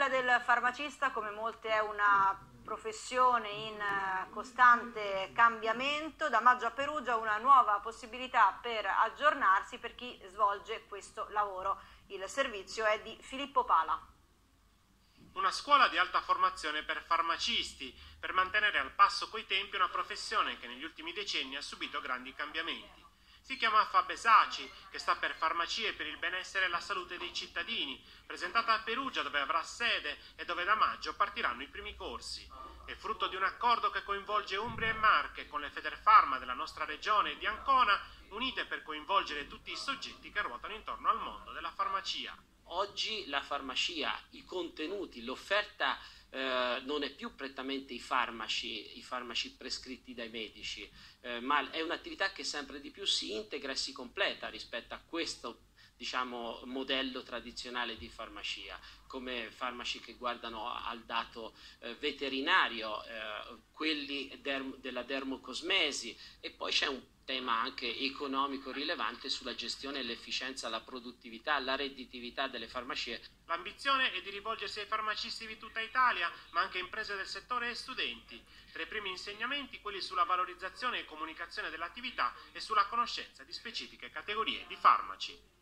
quella del farmacista, come molte, è una professione in costante cambiamento. Da maggio a Perugia una nuova possibilità per aggiornarsi per chi svolge questo lavoro. Il servizio è di Filippo Pala. Una scuola di alta formazione per farmacisti, per mantenere al passo coi tempi una professione che negli ultimi decenni ha subito grandi cambiamenti. Si chiama Fabesaci, che sta per Farmacie per il benessere e la salute dei cittadini, presentata a Perugia dove avrà sede e dove da maggio partiranno i primi corsi. È frutto di un accordo che coinvolge Umbria e Marche con le Federfarma della nostra regione e di Ancona, unite per coinvolgere tutti i soggetti che ruotano intorno al mondo della farmacia. Oggi la farmacia, i contenuti, l'offerta non è più prettamente i farmaci prescritti dai medici, ma è un'attività che sempre di più si integra e si completa rispetto a questo modello tradizionale di farmacia, come farmaci che guardano al dato veterinario, quelli della dermocosmesi, e poi c'è un tema anche economico rilevante sulla gestione e l'efficienza, la produttività, la redditività delle farmacie. L'ambizione è di rivolgersi ai farmacisti di tutta Italia, ma anche imprese del settore e studenti. Tra i primi insegnamenti quelli sulla valorizzazione e comunicazione dell'attività e sulla conoscenza di specifiche categorie di farmaci.